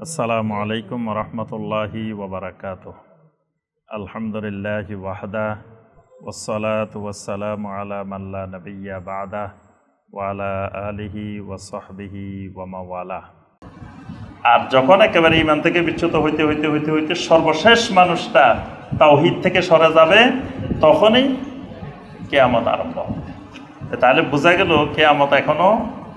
আসসালামু আলাইকুম রহমতুল্লাহি ওবরাকাতুহ। আলহামদুলিল্লাহি ওয়াহদা ওয়াসসালাতু ওয়াসসালামু আলা মান লা নাবিয়্যা বা'দা ওয়া আলা আলিহি ওয়া সাহবিহি ওয়া মাওয়ালা। আর যখন একেবারে ঈমান থেকে বিচ্যুত হইতে হইতে হইতে হইতে সর্বশেষ মানুষটা তাওহীদ থেকে সরে যাবে, তখনই কিয়ামত আরম্ভ হবে। তাহলে বোঝা গেল কিয়ামত এখনো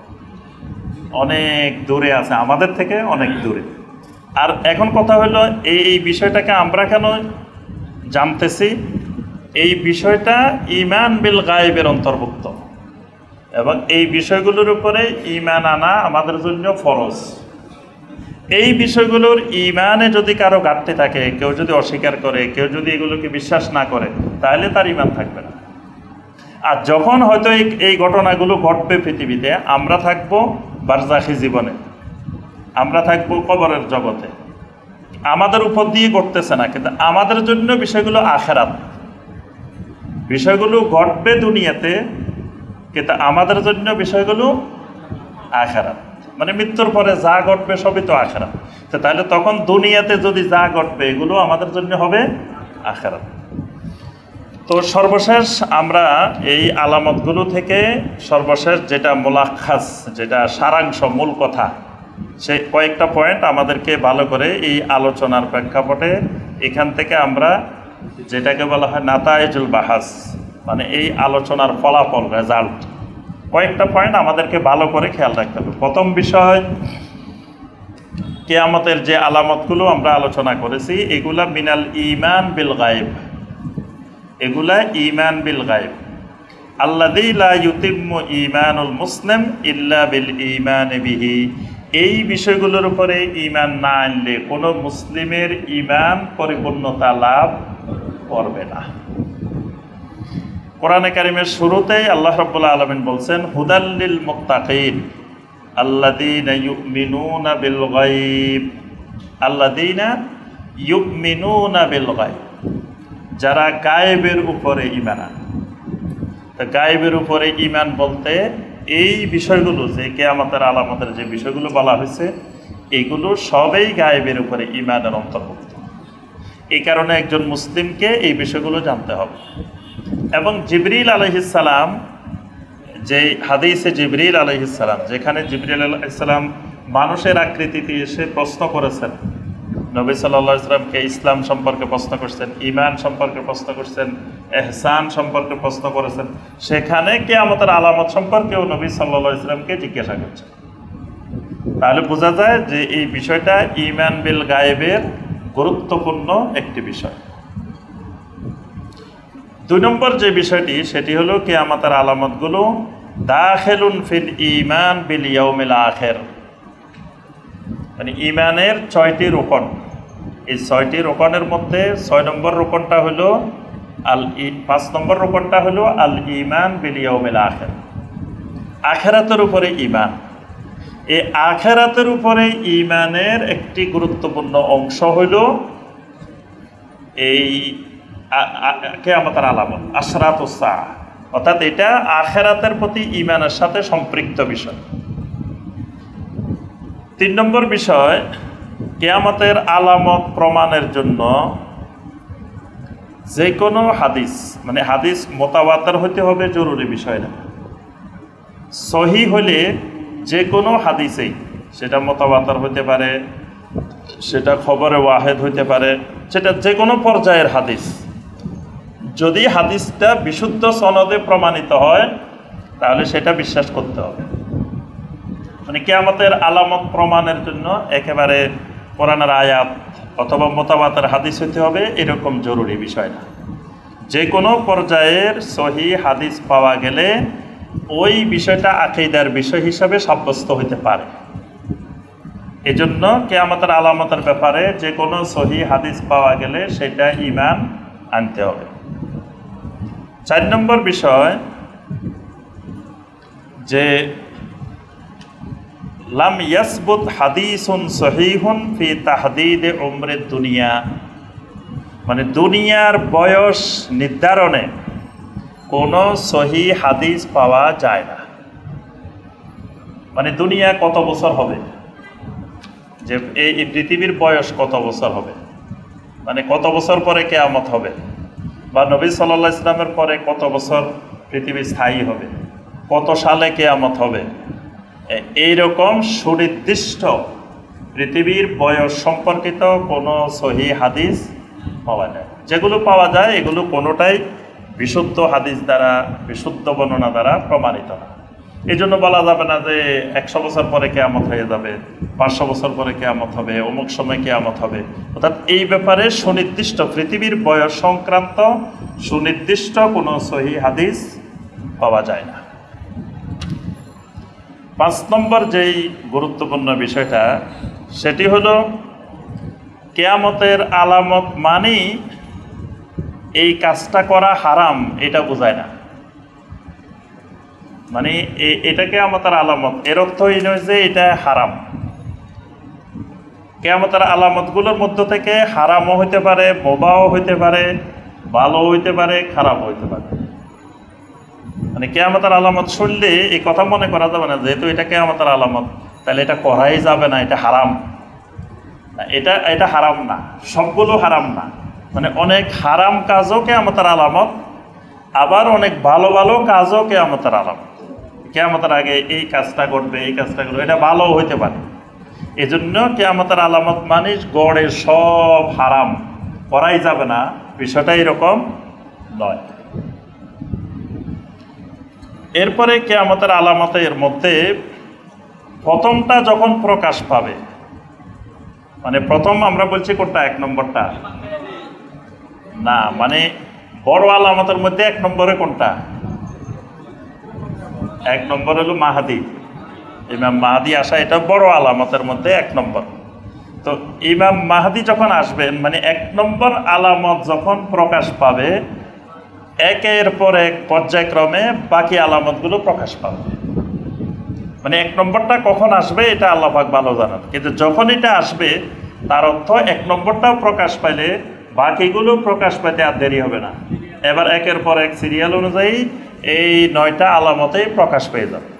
অনেক দূরে আছে, আমাদের থেকে অনেক দূরে। আর এখন কথা হলো এই বিষয়টাকে আমরা কেন জানতেছি? এই বিষয়টা ঈমান বিল গায়বের অন্তর্ভুক্ত এবং এই বিষয়গুলোর উপরে ঈমান আনা আমাদের জন্য ফরজ। এই বিষয়গুলোর ঈমানে যদি কারো ঘাটতি থাকে, কেউ যদি অস্বীকার করে, কেউ যদি এগুলোকে বিশ্বাস না করে, তাহলে তার ঈমান থাকবে না। আর যখন হয়তো এই ঘটনাগুলো ঘটবে পৃথিবীতে, আমরা থাকবো বারজাখী জীবনে, আমরা থাকবো কবরের জগতে, আমাদের উপর দিয়ে ঘটতেছে না, কিন্তু আমাদের জন্য বিষয়গুলো আখিরাত। বিষয়গুলো ঘটবে দুনিয়াতে, কিন্তু আমাদের জন্য বিষয়গুলো আখিরাত। মানে মৃত্যুর পরে যা ঘটবে সবই তো আখিরাত। তাহলে তখন দুনিয়াতে যদি যা ঘটবে এগুলো আমাদের জন্য হবে আখিরাত। তো সর্বশেষ আমরা এই আলামতগুলো থেকে সর্বশেষ যেটা মুলাখাস, যেটা সারাংশ, মূল কথা, সে কয়েকটা পয়েন্ট আমাদেরকে ভালো করে এই আলোচনার প্রেক্ষাপটে এখান থেকে আমরা যেটাকে বলা হয় নাতাইজুল বাহাস, মানে এই আলোচনার ফলাফল, রেজাল্ট, কয়েকটা পয়েন্ট আমাদেরকে ভালো করে খেয়াল রাখতে হবে। প্রথম বিষয়, কিয়ামতের যে আলামতগুলো আমরা আলোচনা করেছি এগুলা মিনাল ঈমান বিল গায়ব, এগুলা ঈমান বিল গায়ব। আল্লাযী লা ইউতিম্মু ঈমানুল মুসলিম ইল্লা বিল ঈমান বিহি। এই বিষয়গুলোর উপরে ঈমান না আনলে কোনো মুসলিমের ঈমান পরিপূর্ণতা লাভ করবে না। কোরআনে কারিমের শুরুতেই আল্লাহ রাব্বুল আলামিন বলছেন হুদাল লিল মুত্তাকিন আল্লাযীনা ইউমিনুনা বিল গায়ব, আল্লাযীনা ইউমিনুনা বিল গায়ব, যারা গায়েবের উপরে ঈমান আনে। তো গায়েবের উপরে ঈমান বলতে এই বিষয়গুলো, যে কিয়ামতের আলামতের যে বিষয়গুলো বলা হয়েছে, এগুলো সবই গায়েবের উপরে ঈমানের অন্তর্ভুক্ত। এই কারণে একজন মুসলিমকে এই বিষয়গুলো জানতে হবে। এবং জিবরিল আলাইহিস সালাম, যে হাদিসে জিবরিল আলাইহিস সালাম, যেখানে জিবরিল আলাইহিস সালাম মানুষের আকৃতিতে এসে প্রশ্ন করেছেন, নবী সাল্লাল্লাহু আলাইহি ওয়াসাল্লামকে ইসলাম সম্পর্কে প্রশ্ন করছেন, ঈমান সম্পর্কে প্রশ্ন করছেন, ইহসান সম্পর্কে প্রশ্ন করেছেন, সেখানে কিয়ামতের আলামত সম্পর্কেও নবী সাল্লাল্লাহু আলাইহি ওয়াসাল্লামকে জিজ্ঞাসা করছেন। তাহলে বোঝা যায় যে এই বিষয়টা ঈমান বিল গায়েবের গুরুত্বপূর্ণ একটি বিষয়। দুই নম্বর যে বিষয়টি, সেটি হলো কিয়ামতের আলামতগুলো দাখিলুন ফিল ঈমান বিল ইয়াউমিল আখির, মানে ঈমানের 6টি রোকন। এই 6টি রোকনের মধ্যে 6 নম্বর রোকনটা হলো 5 নম্বর রোকনটা হলো আল ঈমান বিল ইয়াউমিল আখির, আখিরাতের উপরে ঈমান। এই আখিরাতের উপরে ঈমানের একটি গুরুত্বপূর্ণ অংশ হইল এই কিয়ামতের আলামত, আশরাতুস সাআহ, অর্থাৎ এটা আখিরাতের প্রতি ঈমানের সাথে সম্পৃক্ত বিষয়। 3 নম্বর বিষয়, কিয়ামতের আলামত প্রমাণের জন্য যে কোনো হাদিস, মানে হাদিস মুতাওয়াতির হইতে হবে জরুরি বিষয় না, সহিহ হলে যে কোনো হাদিসেই, সেটা মুতাওয়াতির হইতে পারে, সেটা খবরে ওয়াহিদ হইতে পারে, সেটা যে কোনো পর্যায়ের হাদিস, যদি হাদিসটা বিশুদ্ধ সনদে প্রমাণিত হয় তাহলে সেটা বিশ্বাস করতে হবে। মানে কিয়ামতের আলামত প্রমাণের জন্য একেবারে কোরআনের আয়াত অথবা মুতাওয়াতির হাদিস হইতে হবে এরকম জরুরি বিষয় না। যে কোনো পর্যায়ের সহিহ হাদিস পাওয়া গেলে ওই বিষয়টা আকীদার বিষয় হিসাবে সাব্যস্ত হইতে পারে। এজন্য কিয়ামতের আলামতের ব্যাপারে যে কোনো সহিহ হাদিস পাওয়া গেলে সেটা ঈমান আনতে হবে। 4 নম্বর বিষয়, যে লাম ইয়াসবুত হাদিসুন সহিহুন ফি তাহদিদ উমরিদ দুনিয়া, মানে দুনিয়ার বয়স নির্ধারণে কোনো সহিহ হাদিস পাওয়া যায় না। মানে দুনিয়া কত বছর হবে, যে এই পৃথিবীর বয়স কত বছর হবে, মানে কত বছর পরে কিয়ামত হবে, বা নবী সাল্লাল্লাহু আলাইহি ইসলামের পরে কত বছর পৃথিবী স্থায়ী হবে, কত সালে কিয়ামত হবে, এইরকম সুনির্দিষ্ট পৃথিবীর বয়স সম্পর্কিত কোনো সহিহ হাদিস পাওয়া যায়। যেগুলো পাওয়া যায় এগুলো কোনোটাই বিশুদ্ধ হাদিস দ্বারা, বিশুদ্ধ বর্ণনা দ্বারা প্রমাণিত না। এই জন্য বলা যাবে না যে 100 বছর পরে কিয়ামত হয়ে যাবে, 500 বছর পরে কিয়ামত হবে, অমুক সময় কিয়ামত হবে। অর্থাৎ এই ব্যাপারে সুনির্দিষ্ট পৃথিবীর বয়স সংক্রান্ত সুনির্দিষ্ট কোনো সহিহ হাদিস পাওয়া যায় না। 5 নম্বর যেই গুরুত্বপূর্ণ বিষয়টা, সেটি হলো কিয়ামতের আলামত মানেই এই কাজটা করা হারাম এটা বোঝায় না। মানে এটা কিয়ামতের আলামত, এর অর্থ এই নয় যে এটা হারাম। কিয়ামতের আলামতগুলোর মধ্য থেকে হারামও হইতে পারে, বোবাও হইতে পারে, ভালো হইতে পারে, খারাপ হইতে পারে। মানে কিয়ামতের আলামত শুনলে এই কথা মনে করা যাবে না যেহেতু এটা কিয়ামতের আলামত তাহলে এটা করাই যাবে না, এটা হারাম। এটা হারাম না, সবগুলো হারাম না। মানে অনেক হারাম কাজও কিয়ামতের আলামত, আবার অনেক ভালো ভালো কাজও কিয়ামতের আলামত। কিয়ামতের আগে এই কাজটা ঘটবে, এই কাজটা ঘটবে, এটা ভালো হইতে পারে। এই জন্য কিয়ামতের আলামত মানে গড়ে সব হারাম, করাই যাবে না, বিষয়টা এরকম নয়। এরপরে কিয়ামতের আলামতের মধ্যে প্রথমটা যখন প্রকাশ পাবে, মানে প্রথম আমরা বলছি কোনটা, 1 নম্বরটা না, মানে বড় আলামতের মধ্যে 1 নম্বরে কোনটা? 1 নম্বর হলো মাহাদি, ইমাম মাহাদি আসা, এটা বড় আলামতের মধ্যে 1 নম্বর। তো ইমাম মাহাদি যখন আসবেন, মানে 1 নম্বর আলামত যখন প্রকাশ পাবে, একের পর এক পর্যায়ক্রমে বাকি আলামতগুলো প্রকাশ পাবে। মানে 1 নম্বরটা কখন আসবে এটা আল্লাহ পাক ভালো জানেন, কিন্তু যখন এটা আসবে তার অর্থ 1 নম্বরটাও প্রকাশ পাইলে বাকিগুলো প্রকাশ পাইতে আর দেরি হবে না। এবার একের পর এক সিরিয়াল অনুযায়ী এই 9টা আলামতেই প্রকাশ পেয়ে যাবে।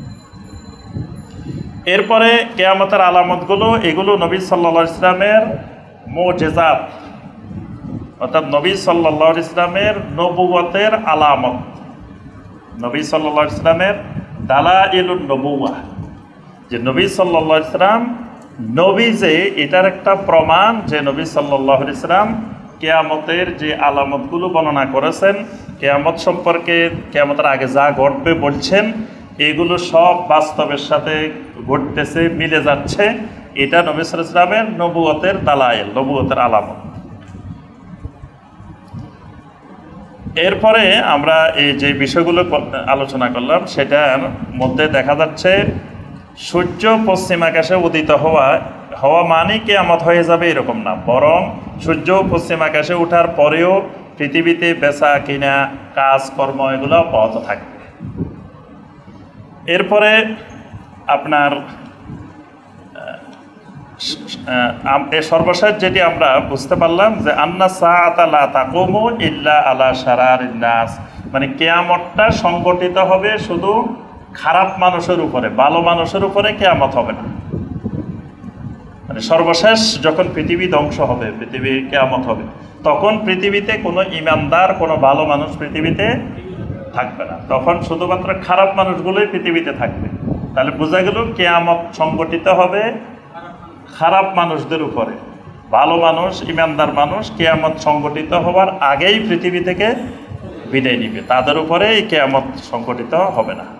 এরপরে কিয়ামতের আলামতগুলো, এগুলো নবী সাল্লাল্লাহু আলাইহি ইসলামের মুজিজাত, অর্থাৎ নবী সাল্লাল্লাহু আলাইহি ইসলামের নবুয়তের আলামত, নবী সাল্লাল্লাহু আলাইহি ইসলামের দালাইলুন নবুওয়াহ, যে নবী সাল্লাল্লাহু আলাইহি ইসলাম নবী, যে এটার একটা প্রমাণ যে নবী সাল্লাল্লাহু আলাইহি ইসলাম কিয়ামতের যে আলামতগুলো বর্ণনা করেছেন, কিয়ামত সম্পর্কে কিয়ামতের আগে যা ঘটবে বলছেন, এগুলো সব বাস্তবের সাথে ঘটতেছে, মিলে যাচ্ছে। এটা নবী সাল্লাল্লাহু আলাইহি ইসলামের নবুয়তের দালাইল, নবুয়তের আলামত। এরপরে আমরা এই যে বিষয়গুলো আলোচনা করলাম সেটার মধ্যে দেখা যাচ্ছে সূর্য পশ্চিম আকাশে উদিত হওয়া মানে কিয়ামত হয়ে যাবে এরকম না, বরং সূর্য পশ্চিম আকাশে ওঠার পরেও পৃথিবীতে বেচা কিনা, কাজকর্ম এগুলো অব্যাহত থাকবে। এরপরে আপনার সর্বশেষ যেটি আমরা বুঝতে পারলাম যে আন্না সাআতা লা তাকুমু ইল্লা আলা শারারিন নাস, মানে কিয়ামতটা সংগঠিত হবে শুধু খারাপ মানুষের উপরে, ভালো মানুষের উপরে কিয়ামত হবে না। মানে সর্বশেষ যখন পৃথিবী ধ্বংস হবে, পৃথিবীর কিয়ামত হবে, তখন পৃথিবীতে কোনো ইমানদার, কোনো ভালো মানুষ পৃথিবীতে থাকবে না, তখন শুধুমাত্র খারাপ মানুষগুলোই পৃথিবীতে থাকবে। তাহলে বোঝা গেল কিয়ামত সংগঠিত হবে খারাপ মানুষদের উপরে, ভালো মানুষ, ইমানদার মানুষ কিয়ামত সংগঠিত হওয়ার আগেই পৃথিবী থেকে বিদায় নিবে, তাদের উপরে এই কিয়ামত সংগঠিত হবে না।